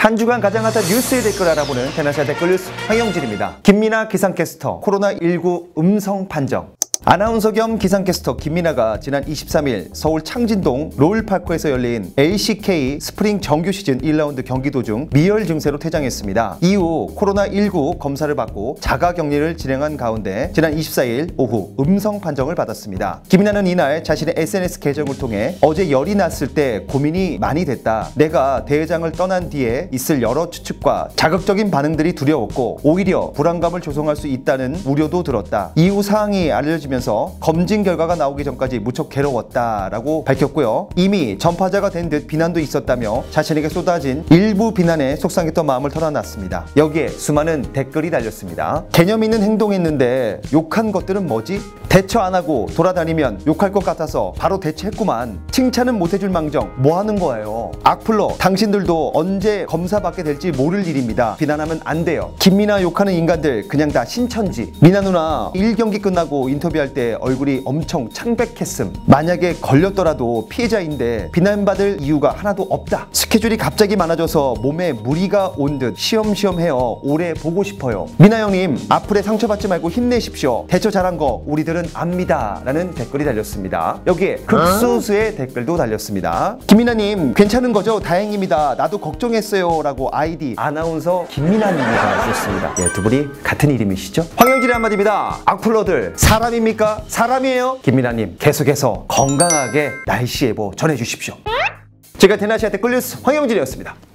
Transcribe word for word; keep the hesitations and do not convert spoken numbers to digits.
한 주간 가장 핫한 뉴스의 댓글 알아보는 테나시아 댓글 뉴스 황영진입니다. 김민아 기상캐스터 코로나 일구 음성 판정. 아나운서 겸 기상캐스터 김민아가 지난 이십삼 일 서울 창진동 롤파크에서 열린 에이씨케이 스프링 정규 시즌 일 라운드 경기 도중 미열 증세로 퇴장했습니다. 이후 코로나 일구 검사를 받고 자가격리를 진행한 가운데 지난 이십사 일 오후 음성 판정을 받았습니다. 김민아는 이날 자신의 에스엔에스 계정을 통해 어제 열이 났을 때 고민이 많이 됐다. 내가 대회장을 떠난 뒤에 있을 여러 추측과 자극적인 반응들이 두려웠고 오히려 불안감을 조성할 수 있다는 우려도 들었다. 이후 사항이 알려지면 면서 검진 결과가 나오기 전까지 무척 괴로웠다라고 밝혔고요. 이미 전파자가 된 듯 비난도 있었다며 자신에게 쏟아진 일부 비난에 속상했던 마음을 털어놨습니다. 여기에 수많은 댓글이 달렸습니다. 개념 있는 행동했는데 욕한 것들은 뭐지? 대처 안 하고 돌아다니면 욕할 것 같아서 바로 대처했구만. 칭찬은 못해줄 망정 뭐 하는 거예요? 악플러 당신들도 언제 검사받게 될지 모를 일입니다. 비난하면 안 돼요. 김민아 욕하는 인간들 그냥 다 신천지. 미나 누나 일 경기 끝나고 인터뷰할 때 얼굴이 엄청 창백했음. 만약에 걸렸더라도 피해자인데 비난받을 이유가 하나도 없다. 스케줄이 갑자기 많아져서 몸에 무리가 온 듯 시험시험 해요. 오래 보고 싶어요. 미나 형님 악플에 상처받지 말고 힘내십시오. 대처 잘한 거 우리들은 압니다 라는 댓글이 달렸습니다. 여기에 극소수의 댓글도 달렸습니다. 김민아님 괜찮은 거죠? 다행입니다. 나도 걱정했어요 라고 아이디 아나운서 김민아님이가 썼습니다. 예, 두 분이 같은 이름이시죠? 황영진의 한마디입니다. 악플러들 사람입니까? 사람이에요? 김민아님 계속해서 건강하게 날씨 예보 전해주십시오. 제가 테나시아 댓글 뉴스 황영진이었습니다.